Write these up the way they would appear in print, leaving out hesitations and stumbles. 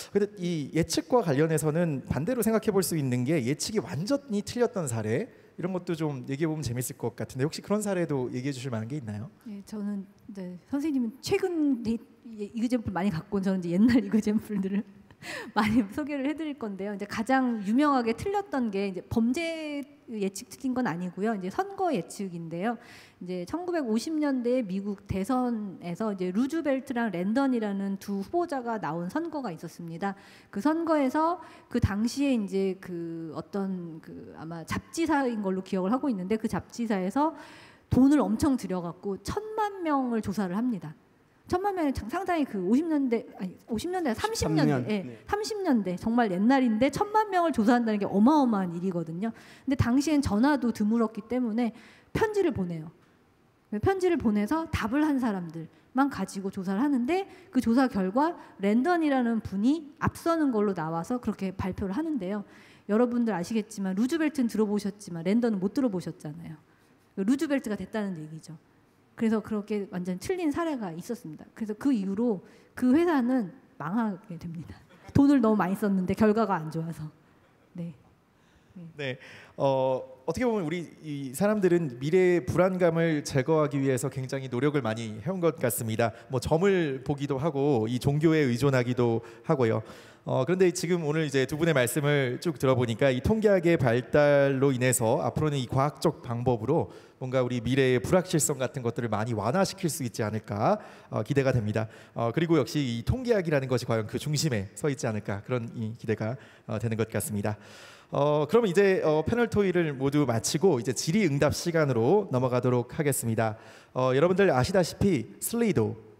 근데 이 예측과 관련해서는 반대로 생각해 볼 수 있는 게 예측이 완전히 틀렸던 사례 이런 것도 좀 얘기해 보면 재밌을 것 같은데 혹시 그런 사례도 얘기해 주실 만한 게 있나요? 네, 저는 선생님은 최근 이그젬플 많이 갖고 온 저는 이제 옛날 이그젬플들을 많이 소개를 해드릴 건데요. 이제 가장 유명하게 틀렸던 게 이제 범죄 예측 틀린 건 아니고요. 이제 선거 예측인데요. 이제 1950년대 미국 대선에서 이제 루즈벨트랑 랜던이라는 두 후보자가 나온 선거가 있었습니다. 그 선거에서 그 당시에 이제 그 어떤 그 아마 잡지사인 걸로 기억을 하고 있는데 그 잡지사에서 돈을 엄청 들여갖고 1,000만 명을 조사를 합니다. 1,000만 명이 상당히 그 50년대 30년대, 네. 30년대 정말 옛날인데 1,000만 명을 조사한다는 게 어마어마한 일이거든요. 근데 당시엔 전화도 드물었기 때문에 편지를 보내요. 편지를 보내서 답을 한 사람들만 가지고 조사를 하는데 그 조사 결과 랜던이라는 분이 앞서는 걸로 나와서 그렇게 발표를 하는데요. 여러분들 아시겠지만 루즈벨트는 들어보셨지만 랜던은 못 들어보셨잖아요. 루즈벨트가 됐다는 얘기죠. 그래서 그렇게 완전 틀린 사례가 있었습니다. 그래서 그 이후로 그 회사는 망하게 됩니다. 돈을 너무 많이 썼는데 결과가 안 좋아서. 네. 네. 어떻게 보면 우리 이 사람들은 미래의 불안감을 제거하기 위해서 굉장히 노력을 많이 해온 것 같습니다. 뭐 점을 보기도 하고 이 종교에 의존하기도 하고요. 그런데 지금 오늘 이제 두 분의 말씀을 쭉 들어보니까 이 통계학의 발달로 인해서 앞으로는 이 과학적 방법으로 뭔가 우리 미래의 불확실성 같은 것들을 많이 완화시킬 수 있지 않을까 기대가 됩니다. 그리고 역시 이 통계학이라는 것이 과연 그 중심에 서 있지 않을까 그런 이 기대가 되는 것 같습니다. 그럼 이제 패널 토의를 모두 마치고 이제 질의응답 시간으로 넘어가도록 하겠습니다. 여러분들 아시다시피 슬리도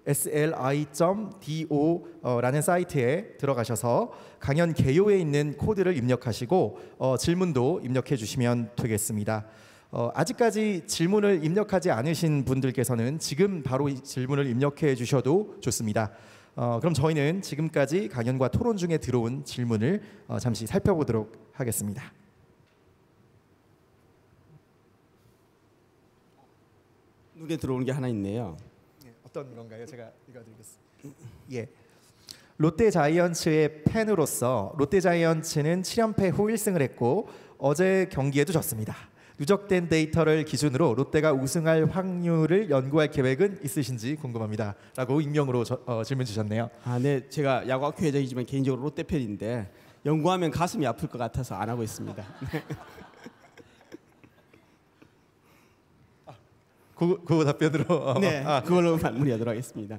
sli.do 라는 사이트에 들어가셔서 강연 개요에 있는 코드를 입력하시고 질문도 입력해 주시면 되겠습니다. 아직까지 질문을 입력하지 않으신 분들께서는 지금 바로 이 질문을 입력해 주셔도 좋습니다. 그럼 저희는 지금까지 강연과 토론 중에 들어온 질문을 잠시 살펴보도록 하겠습니다. 눈에 들어오는 게 하나 있네요. 어떤 건가요? 제가 읽어드리겠습니다. 예. 롯데 자이언츠의 팬으로서 롯데 자이언츠는 7연패 후 1승을 했고 어제 경기에도 졌습니다. 누적된 데이터를 기준으로 롯데가 우승할 확률을 연구할 계획은 있으신지 궁금합니다. 라고 익명으로 질문 주셨네요. 네. 제가 야구학교 회장이지만 개인적으로 롯데 팬인데 연구하면 가슴이 아플 것 같아서 안 하고 있습니다. 그 답변으로 네, 그걸로 마무리하도록 하겠습니다.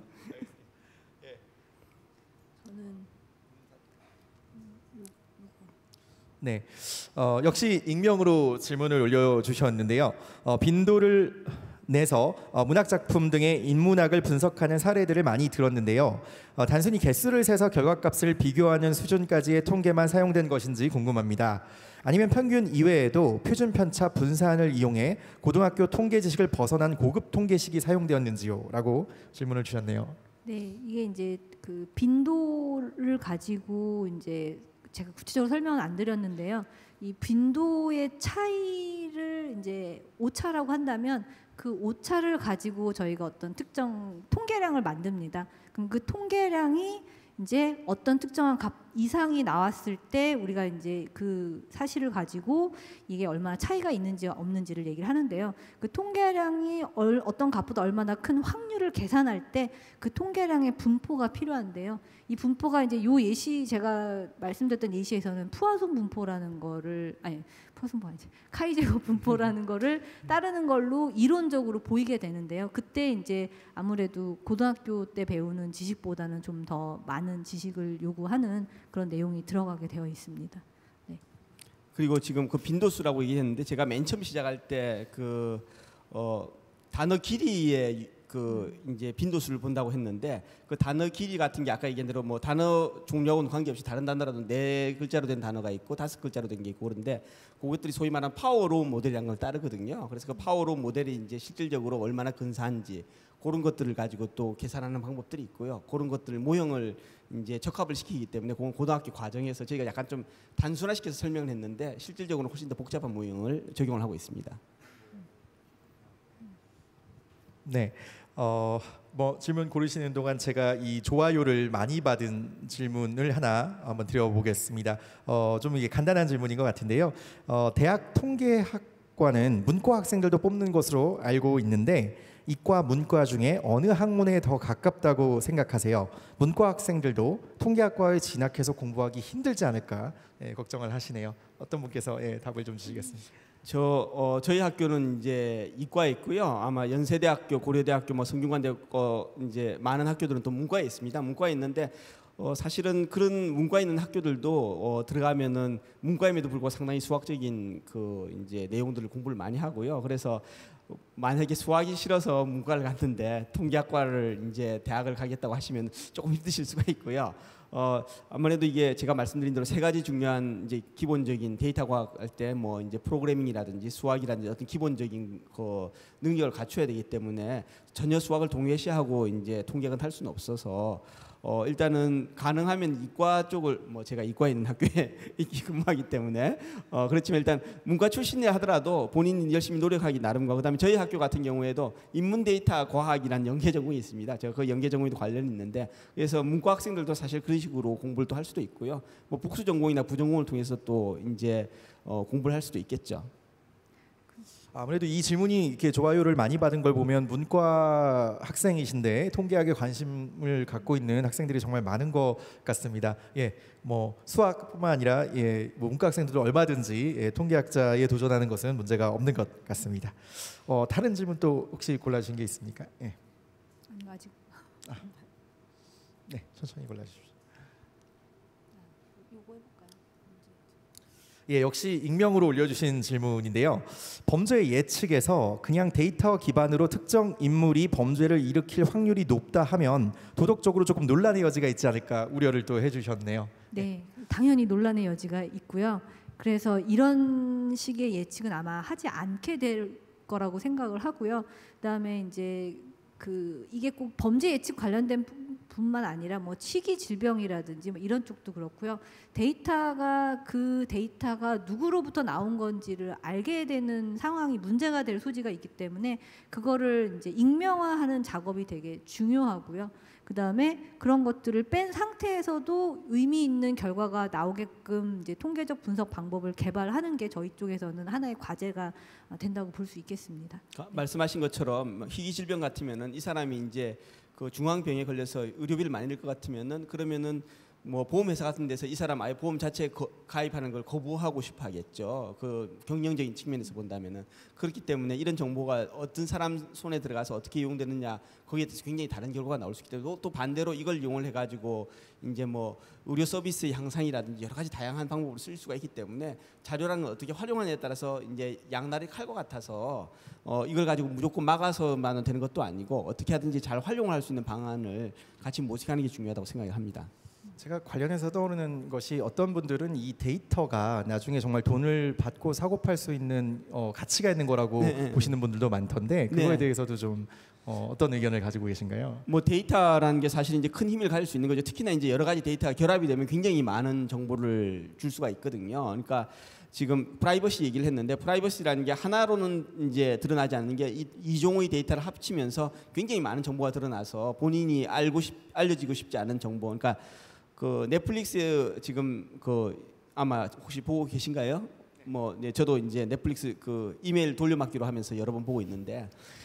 네, 역시 익명으로 질문을 올려주셨는데요. 빈도를 내서 문학작품 등의 인문학을 분석하는 사례들을 많이 들었는데요. 단순히 개수를 세서 결과값을 비교하는 수준까지의 통계만 사용된 것인지 궁금합니다. 아니면 평균 이외에도 표준 편차 분산을 이용해 고등학교 통계 지식을 벗어난 고급 통계식이 사용되었는지요? 라고 질문을 주셨네요. 네, 이게 이제 그 빈도를 가지고 이제 제가 구체적으로 설명은 안 드렸는데요. 이 빈도의 차이를 이제 오차라고 한다면 그 오차를 가지고 저희가 어떤 특정 통계량을 만듭니다. 그럼 그 통계량이 이제 어떤 특정한 값 이상이 나왔을 때 우리가 이제 그 사실을 가지고 이게 얼마나 차이가 있는지 없는지를 얘기를 하는데요. 그 통계량이 어떤 값보다 얼마나 큰 확률을 계산할 때 그 통계량의 분포가 필요한데요. 이 분포가 이제 요 예시 제가 말씀드렸던 예시에서는 푸아송 분포라는 거를 푸아송 분포 아니지 카이제곱 분포라는 거를 따르는 걸로 이론적으로 보이게 되는데요. 그때 이제 아무래도 고등학교 때 배우는 지식보다는 좀 더 많은 지식을 요구하는 그런 내용이 들어가게 되어 있습니다. 네. 그리고 지금 그 빈도수라고 얘기했는데 제가 맨 처음 시작할 때 그 단어 길이의 그 이제 빈도수를 본다고 했는데 그 단어 길이 같은 게 아까 얘기한 대로 뭐 단어 종류하고는 관계없이 다른 단어라도 4글자로 된 단어가 있고 5글자로 된 게 있고 그런데 그것들이 소위 말하는 파워로우 모델이라는 걸 따르거든요. 그래서 그 파워로우 모델이 이제 실질적으로 얼마나 근사한지 그런 것들을 가지고 또 계산하는 방법들이 있고요. 그런 것들 모형을 이제 적합을 시키기 때문에 그건 고등학교 과정에서 저희가 약간 좀 단순화시켜서 설명을 했는데 실질적으로 훨씬 더 복잡한 모형을 적용을 하고 있습니다. 네. 뭐 질문 고르시는 동안 제가 이 좋아요를 많이 받은 질문을 하나 한번 드려보겠습니다. 좀 이게 간단한 질문인 것 같은데요. 대학 통계학과는 문과 학생들도 뽑는 것으로 알고 있는데 이과 문과 중에 어느 학문에 더 가깝다고 생각하세요? 문과 학생들도 통계학과에 진학해서 공부하기 힘들지 않을까 걱정을 하시네요. 어떤 분께서 답을 좀 주시겠습니까? 저희 학교는 이제 이과에 있고요. 아마 연세대학교, 고려대학교, 뭐 성균관대 이제 많은 학교들은 또 문과에 있습니다. 문과에 있는데 사실은 그런 문과에 있는 학교들도 들어가면은 문과임에도 불구하고 상당히 수학적인 그 이제 내용들을 공부를 많이 하고요. 그래서 만약에 수학이 싫어서 문과를 갔는데 통계학과를 이제 대학을 가겠다고 하시면 조금 힘드실 수가 있고요. 아무래도 이게 제가 말씀드린 대로 세 가지 중요한 이제 기본적인 데이터 과학 할 때 뭐 이제 프로그래밍이라든지 수학이라든지 어떤 기본적인 그 능력을 갖춰야 되기 때문에 전혀 수학을 동일시하고 이제 통계학은 할 수는 없어서 일단은 가능하면 이과 쪽을 뭐 제가 이과에 있는 학교에 근무하기 때문에 그렇지만 일단 문과 출신이라 하더라도 본인이 열심히 노력하기 나름과 그다음에 저희 학교 같은 경우에도 인문 데이터 과학이라는 연계 전공이 있습니다. 제가 그 연계 전공에도 관련이 있는데 그래서 문과 학생들도 사실 그런 식으로 공부를 또 할 수도 있고요. 뭐 복수 전공이나 부전공을 통해서 또 이제 공부를 할 수도 있겠죠. 아무래도 이 질문이 이렇게 좋아요를 많이 받은 걸 보면 문과 학생이신데 통계학에 관심을 갖고 있는 학생들이 정말 많은 것 같습니다. 뭐 수학뿐만 아니라 뭐 문과 학생들도 얼마든지 통계학자에 도전하는 것은 문제가 없는 것 같습니다. 다른 질문 또 혹시 골라주신 게 있습니까? 아직. 네, 천천히 골라주십시오. 요거 해볼까요? 역시 익명으로 올려주신 질문인데요. 범죄 예측에서 그냥 데이터 기반으로 특정 인물이 범죄를 일으킬 확률이 높다 하면 도덕적으로 조금 논란의 여지가 있지 않을까 우려를 또 해주셨네요. 네, 당연히 논란의 여지가 있고요. 그래서 이런 식의 예측은 아마 하지 않게 될 거라고 생각을 하고요. 그다음에 이제 이게 꼭 범죄 예측 관련된 뿐만 아니라 뭐 치기 질병이라든지 뭐 이런 쪽도 그렇고요. 그 데이터가 누구로부터 나온 건지를 알게 되는 상황이 문제가 될 소지가 있기 때문에 그거를 이제 익명화하는 작업이 되게 중요하고요. 그다음에 그런 것들을 뺀 상태에서도 의미 있는 결과가 나오게끔 이제 통계적 분석 방법을 개발하는 게 저희 쪽에서는 하나의 과제가 된다고 볼 수 있겠습니다. 말씀하신 것처럼 희귀 질병 같으면은 이 사람이 이제 그 중앙병에 걸려서 의료비를 많이 낼 것 같으면은 그러면은 뭐 보험회사 같은 데서 이 사람 아예 보험 자체에 가입하는 걸 거부하고 싶어 하겠죠. 그 경영적인 측면에서 본다면은 그렇기 때문에 이런 정보가 어떤 사람 손에 들어가서 어떻게 이용되느냐 거기에 대해서 굉장히 다른 결과가 나올 수 있기 때문에 또 반대로 이걸 이용을 해가지고 이제 뭐 의료 서비스 향상이라든지 여러 가지 다양한 방법으로 쓸 수가 있기 때문에 자료라는 걸 어떻게 활용하느냐에 따라서 이제 양날의 칼과 같아서 이걸 가지고 무조건 막아서만 되는 것도 아니고 어떻게 하든지 잘 활용할 수 있는 방안을 같이 모색하는 게 중요하다고 생각합니다. 제가 관련해서 떠오르는 것이 어떤 분들은 이 데이터가 나중에 정말 돈을 받고 사고 팔 수 있는 가치가 있는 거라고 보시는 분들도 많던데 그거에 대해서도 좀 어떤 의견을 가지고 계신가요? 뭐 데이터라는 게 사실 이제 큰 힘을 가질 수 있는 거죠. 특히나 이제 여러 가지 데이터가 결합이 되면 굉장히 많은 정보를 줄 수가 있거든요. 그러니까 지금 프라이버시 얘기를 했는데 프라이버시라는 게 하나로는 이제 드러나지 않는 게 이 종의 데이터를 합치면서 굉장히 많은 정보가 드러나서 본인이 알려지고 싶지 않은 정보. 그러니까 그 넷플릭스 지금 아마 혹시 보고 계신가요? 뭐 네, 저도 이제 넷플릭스 그 이메일 돌려막기로 하면서 여러 번 보고 있는데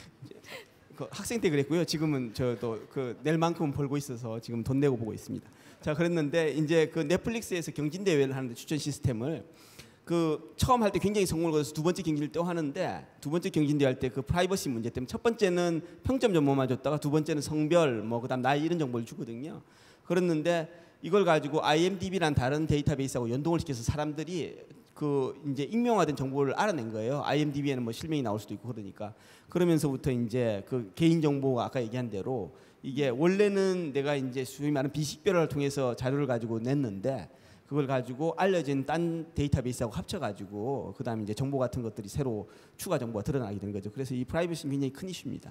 그 학생 때 그랬고요. 지금은 저도 낼 만큼 벌고 있어서 지금 돈 내고 보고 있습니다. 자, 그랬는데 이제 그 넷플릭스에서 경진 대회를 하는데 추천 시스템을 처음 할 때 굉장히 성공을 거둬서 두 번째 경진을 또 하는데 두 번째 경진대회 할 때 그 프라이버시 문제 때문에 첫 번째는 평점 정보만 줬다가 두 번째는 성별 뭐 그다음 나이 이런 정보를 주거든요. 그랬는데 이걸 가지고 IMDb란 다른 데이터베이스하고 연동을 시켜서 사람들이 이제 익명화된 정보를 알아낸 거예요. IMDb에는 뭐 실명이 나올 수도 있고 그러니까 그러면서부터 이제 그 개인 정보가 아까 얘기한 대로 이게 원래는 내가 이제 소위 말하는 비식별화를 통해서 자료를 가지고 냈는데 그걸 가지고 알려진 딴 데이터베이스하고 합쳐가지고 그다음에 이제 정보 같은 것들이 새로 추가 정보가 드러나게 되는 거죠. 그래서 이 프라이버시는 굉장히 큰 이슈입니다.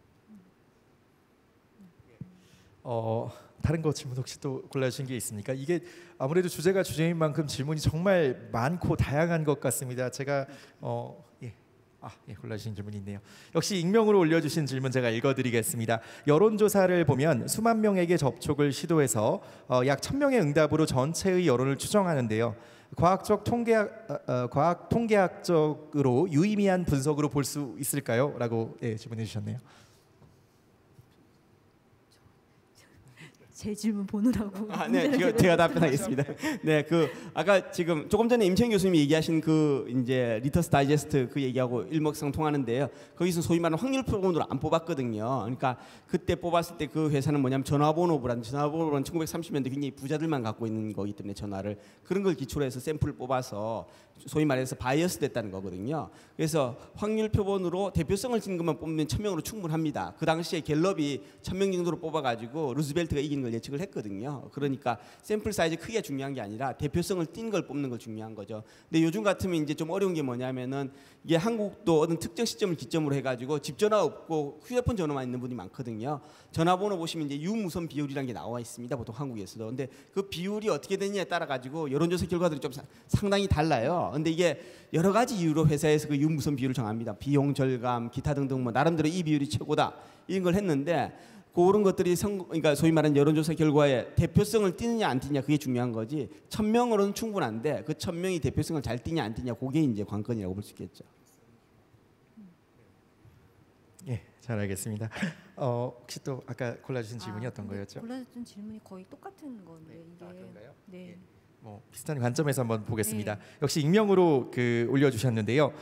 다른 거 질문 혹시 또 골라주신 게 있습니까? 이게 아무래도 주제가 주제인 만큼 질문이 정말 많고 다양한 것 같습니다. 제가 예, 골라주신 질문이 있네요. 역시 익명으로 올려주신 질문 제가 읽어드리겠습니다. 여론조사를 보면 수만 명에게 접촉을 시도해서 약 1000명의 응답으로 전체의 여론을 추정하는데요. 과학 통계학적으로 유의미한 분석으로 볼 수 있을까요? 라고 질문해 주셨네요. 제 질문 보느라고. 네, 제가 답변하겠습니다. 네, 아까 지금 조금 전에 임채영 교수님이 얘기하신 이제 리터스 다이제스트 그 얘기하고 일맥상통하는데요. 거기서 소위 말하는 확률 표본으로 안 뽑았거든요. 그러니까 그때 뽑았을 때 그 회사는 뭐냐면 전화번호부란 1930년대 굉장히 부자들만 갖고 있는 거기 때문에 전화를 그런 걸 기초로 해서 샘플을 뽑아서 소위 말해서 바이어스 됐다는 거거든요. 그래서 확률 표본으로 대표성을 지닌 것만 뽑으면 1000명으로 충분합니다. 그 당시에 갤럽이 1000명 정도로 뽑아가지고 루즈벨트가 이기는 걸 예측을 했거든요. 그러니까 샘플 사이즈 크기가 중요한 게 아니라 대표성을 띈 걸 뽑는 걸 중요한 거죠. 근데 요즘 같으면 이제 좀 어려운 게 뭐냐면은 이게 한국도 어떤 특정 시점을 기점으로 해가지고 집 전화 없고 휴대폰 전화만 있는 분이 많거든요. 전화번호 보시면 이제 유무선 비율이라는 게 나와 있습니다. 보통 한국에서도. 근데 그 비율이 어떻게 되느냐에 따라 가지고 여론조사 결과들이 좀 상당히 달라요. 근데 이게 여러 가지 이유로 회사에서 그 유무선 비율을 정합니다. 비용 절감, 기타 등등 뭐 나름대로 이 비율이 최고다 이런 걸 했는데 그런 것들이 그러니까 소위 말하는 여론조사 결과에 대표성을 띠느냐 안 띠냐 그게 중요한 거지. 1000명으로는 충분한데 그 1000명이 대표성을 잘 띠냐 안 띠냐 그게 이제 관건이라고 볼 수 있겠죠. 예, 잘 알겠습니다. 혹시 또 아까 골라주신 질문이 어떤 거였죠? 골라준 질문이 거의 똑같은 건데 이게. 그런가요? 네. 뭐 비슷한 관점에서 한번 보겠습니다. 역시 익명으로 올려주셨는데요.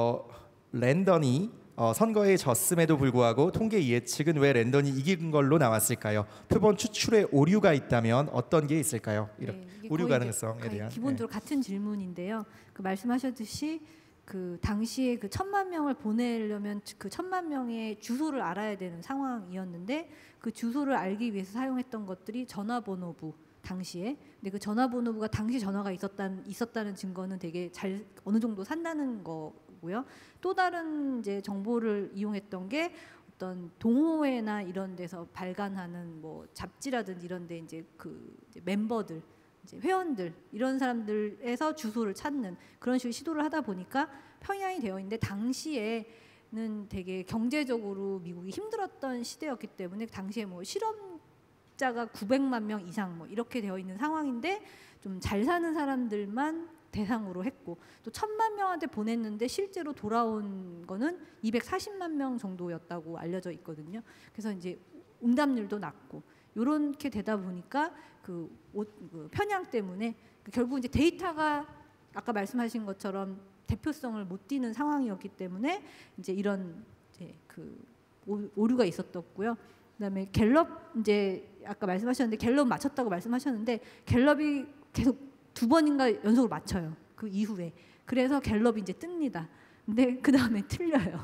랜던이 선거에 졌음에도 불구하고 통계 예측은 왜 랜던이 이긴 걸로 나왔을까요? 표본 추출에 오류가 있다면 어떤 게 있을까요? 이런 오류 가능성에 대한 기본적으로 같은 질문인데요. 그 말씀하셨듯이 그 당시에 그 1000만 명을 보내려면 그 1000만 명의 주소를 알아야 되는 상황이었는데 그 주소를 알기 위해서 사용했던 것들이 전화번호부 당시에. 근데 그 전화번호부가 당시 전화가 있었다는 증거는 되게 잘 어느 정도 산다는 거고요. 또 다른 이제 정보를 이용했던 게 어떤 동호회나 이런 데서 발간하는 뭐 잡지라든지 이런 데 이제 이제 멤버들 이제 회원들 이런 사람들에서 주소를 찾는 그런 식으로 시도를 하다 보니까 평양이 되어 있는데 당시에는 되게 경제적으로 미국이 힘들었던 시대였기 때문에 당시에 뭐 실업자가 900만 명 이상 뭐 이렇게 되어 있는 상황인데 좀 잘 사는 사람들만 대상으로 했고 또 1000만 명한테 보냈는데 실제로 돌아온 거는 240만 명 정도였다고 알려져 있거든요. 그래서 이제 응답률도 낮고 이렇게 되다 보니까 그 편향 때문에 결국 이제 데이터가 아까 말씀하신 것처럼 대표성을 못 띠는 상황이었기 때문에 이제 이런 이제 오류가 있었었고요. 그다음에 갤럽 이제 아까 말씀하셨는데 갤럽 맞췄다고 말씀하셨는데 갤럽이 계속 2번인가 연속으로 맞춰요. 그 이후에. 그래서 갤럽이 이제 뜹니다. 근데 그 다음에 틀려요.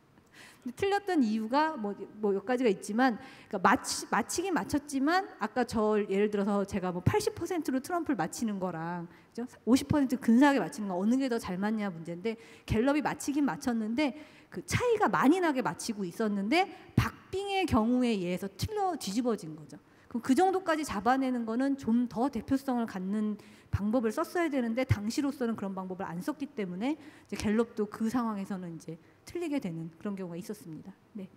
틀렸던 이유가 뭐 몇 가지가 있지만 그러니까 맞히긴 맞췄지만 아까 예를 들어서 제가 뭐 80%로 트럼프를 맞히는 거랑 50% 근사하게 맞히는 거 어느 게 더 잘 맞냐 문제인데 갤럽이 맞히긴 맞췄는데 그 차이가 많이 나게 맞히고 있었는데 박빙의 경우에 의해서 뒤집어진 거죠. 그럼 그 정도까지 잡아내는 거는 좀 더 대표성을 갖는 방법을 썼어야 되는데 당시로서는 그런 방법을 안 썼기 때문에 이제 갤럽도 그 상황에서는 이제 틀리게 되는 그런 경우가 있었습니다. 네.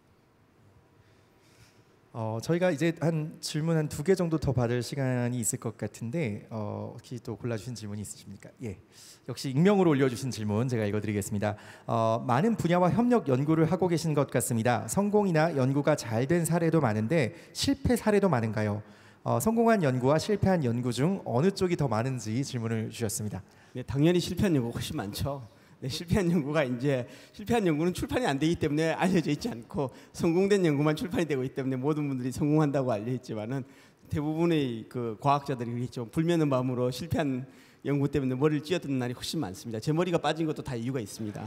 저희가 이제 질문 한 2개 정도 더 받을 시간이 있을 것 같은데 혹시 또 골라주신 질문이 있으십니까? 예, 역시 익명으로 올려주신 질문 제가 읽어드리겠습니다. 많은 분야와 협력 연구를 하고 계신 것 같습니다. 성공이나 연구가 잘 된 사례도 많은데 실패 사례도 많은가요? 성공한 연구와 실패한 연구 중 어느 쪽이 더 많은지 질문을 주셨습니다. 네, 당연히 실패한 연구가 훨씬 많죠. 네, 실패한 연구는 출판이 안 되기 때문에 알려져 있지 않고 성공된 연구만 출판이 되고 있기 때문에 모든 분들이 성공한다고 알려 있지만은 대부분의 그 과학자들이 그렇죠. 불면의 마음으로 실패한 연구 때문에 머리를 찧어듣는 날이 훨씬 많습니다. 제 머리가 빠진 것도 다 이유가 있습니다.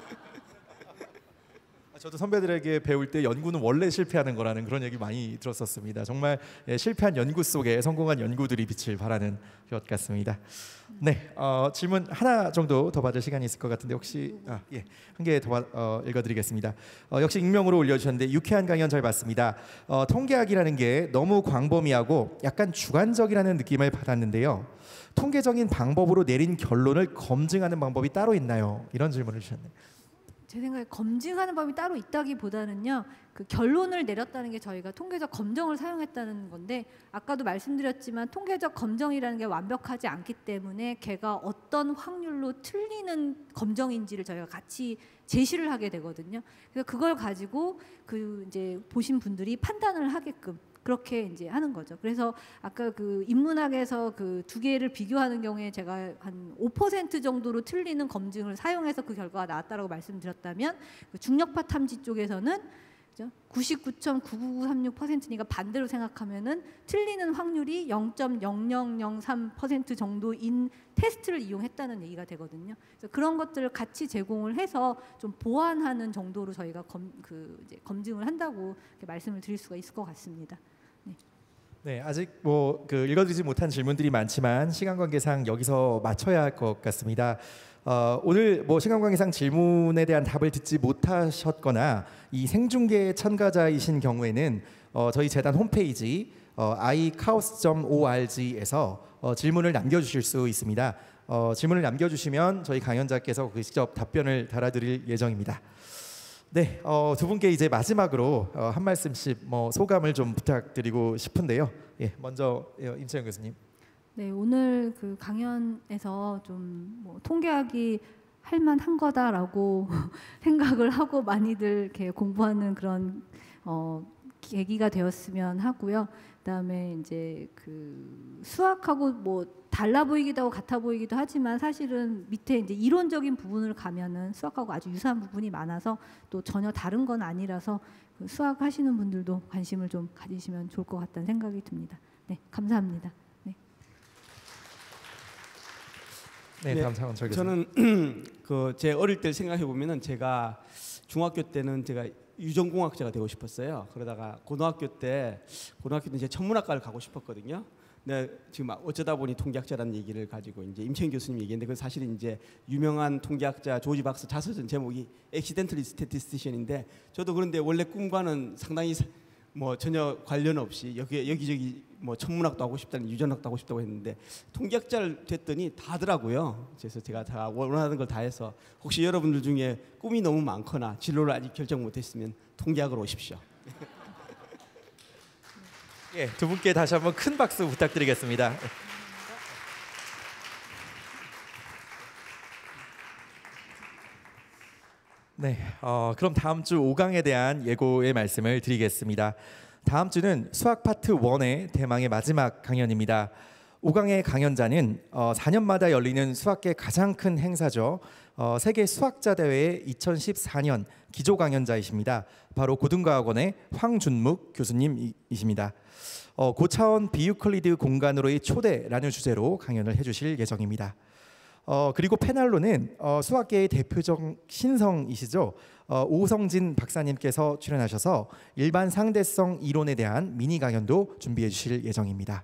저도 선배들에게 배울 때 연구는 원래 실패하는 거라는 그런 얘기 많이 들었었습니다. 정말 실패한 연구 속에 성공한 연구들이 빛을 발하는 것 같습니다. 네, 질문 하나 정도 더 받을 시간이 있을 것 같은데 혹시 한 개 더 읽어드리겠습니다. 역시 익명으로 올려주셨는데 유쾌한 강연 잘 봤습니다. 통계학이라는 게 너무 광범위하고 약간 주관적이라는 느낌을 받았는데요. 통계적인 방법으로 내린 결론을 검증하는 방법이 따로 있나요? 이런 질문을 주셨네요. 제 생각에 검증하는 법이 따로 있다기보다는요. 그 결론을 내렸다는 게 저희가 통계적 검정을 사용했다는 건데 아까도 말씀드렸지만 통계적 검정이라는 게 완벽하지 않기 때문에 걔가 어떤 확률로 틀리는 검정인지를 저희가 같이 제시를 하게 되거든요. 그래서 그걸 가지고 그 이제 보신 분들이 판단을 하게끔 그렇게 이제 하는 거죠. 그래서 아까 그 인문학에서 그 두 개를 비교하는 경우에 제가 한 5% 정도로 틀리는 검증을 사용해서 그 결과가 나왔다라고 말씀드렸다면 그 중력파 탐지 쪽에서는 99.99936%니까 반대로 생각하면은 틀리는 확률이 0.0003% 정도인 테스트를 이용했다는 얘기가 되거든요. 그래서 그런 것들을 같이 제공을 해서 좀 보완하는 정도로 저희가 이제 검증을 한다고 이렇게 말씀을 드릴 수가 있을 것 같습니다. 네, 아직 뭐 그 읽어드리지 못한 질문들이 많지만 시간 관계상 여기서 마쳐야 할 것 같습니다. 오늘 뭐 시간 관계상 질문에 대한 답을 듣지 못하셨거나 이 생중계 참가자이신 경우에는 저희 재단 홈페이지 ichaos.org에서 질문을 남겨주실 수 있습니다. 질문을 남겨주시면 저희 강연자께서 직접 답변을 달아드릴 예정입니다. 네, 두 분께 이제 마지막으로 한 말씀씩 뭐 소감을 좀 부탁드리고 싶은데요. 예, 먼저 임채영 교수님. 네, 오늘 그 강연에서 좀 뭐 통계학이 할만한 거다라고 생각을 하고 많이들 이렇게 공부하는 그런 계기가 되었으면 하고요. 그다음에 이제 그 수학하고 뭐 달라 보이기도 하고 같아 보이기도 하지만 사실은 밑에 이제 이론적인 부분을 가면은 수학하고 아주 유사한 부분이 많아서 또 전혀 다른 건 아니라서 그 수학 하시는 분들도 관심을 좀 가지시면 좋을 것 같다는 생각이 듭니다. 네, 감사합니다. 네, 다음 상황철 교수님. 저는 그 제 어릴 때 생각해 보면은 제가 중학교 때는 제가 유전공학자가 되고 싶었어요. 그러다가 고등학교 때는 이제 천문학과를 가고 싶었거든요. 근데 지금 어쩌다 보니 통계학자라는 얘기를 가지고 이제 임채영 교수님 얘기했는데 그 사실은 이제 유명한 통계학자 조지 박스 자서전 제목이 Accidentally Statistician인데 저도 그런데 원래 꿈과는 상당히 뭐 전혀 관련 없이 여기저기 뭐 천문학도 하고 싶다는 유전학도 하고 싶다고 했는데 통계학자를 됐더니 다 하더라고요. 그래서 제가 다 원하는 걸 다 해서 혹시 여러분들 중에 꿈이 너무 많거나 진로를 아직 결정 못했으면 통계학으로 오십시오. 예, 두 분께 다시 한번 큰 박수 부탁드리겠습니다. 네, 그럼 다음 주 5강에 대한 예고의 말씀을 드리겠습니다. 다음 주는 수학 파트 1의 대망의 마지막 강연입니다. 5강의 강연자는 4년마다 열리는 수학계 가장 큰 행사죠. 세계 수학자 대회의 2014년 기조 강연자이십니다. 바로 고등과학원의 황준묵 교수님이십니다. 고차원 비유클리드 공간으로의 초대라는 주제로 강연을 해주실 예정입니다. 그리고 패널로는 수학계의 대표적 신성이시죠. 오성진 박사님께서 출연하셔서 일반 상대성 이론에 대한 미니 강연도 준비해 주실 예정입니다.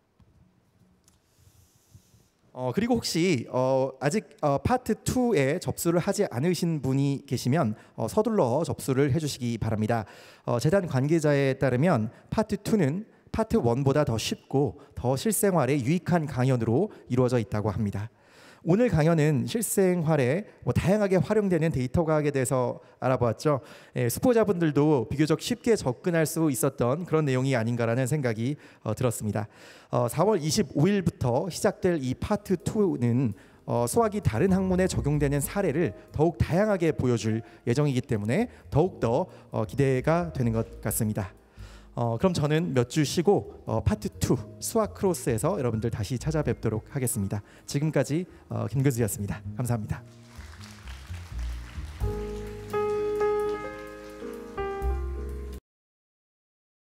그리고 혹시 아직 파트 2에 접수를 하지 않으신 분이 계시면 서둘러 접수를 해주시기 바랍니다. 재단 관계자에 따르면 파트 2는 파트 1보다 더 쉽고 더 실생활에 유익한 강연으로 이루어져 있다고 합니다. 오늘 강연은 실생활에 다양하게 활용되는 데이터 과학에 대해서 알아보았죠. 수포자분들도 비교적 쉽게 접근할 수 있었던 그런 내용이 아닌가라는 생각이 들었습니다. 4월 25일부터 시작될 이 파트 2는 수학이 다른 학문에 적용되는 사례를 더욱 다양하게 보여줄 예정이기 때문에 더욱더 기대가 되는 것 같습니다. 그럼 저는 몇 주 쉬고 파트 2 수학 크로스에서 여러분들 다시 찾아뵙도록 하겠습니다. 지금까지 김근수였습니다. 감사합니다.